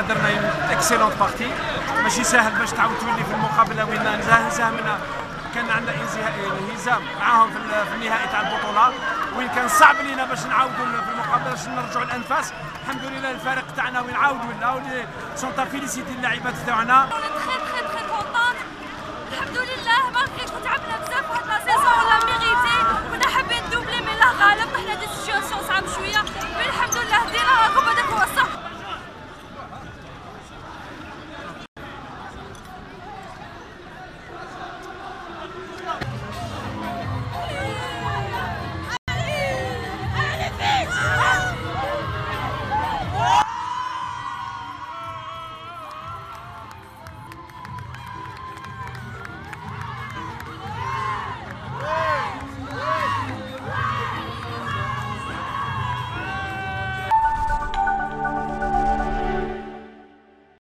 اليوم درنا اكسيلونت بارتي، ماشي ساهل باش تعاود تولي في المقابله وين انسهمنا. كان عندنا انهزام معاهم في النهائي تاع البطوله، وين كان صعب لينا باش نعاودوا في المقابله باش نرجعوا الانفاس. الحمد لله الفريق تاعنا وين عاود ولاو لي سونتا فيليسيتي اللاعبات تاعنا. الحمد لله مالغري كنت تعبنا بزاف هاد لا سيزون ولا ميريتي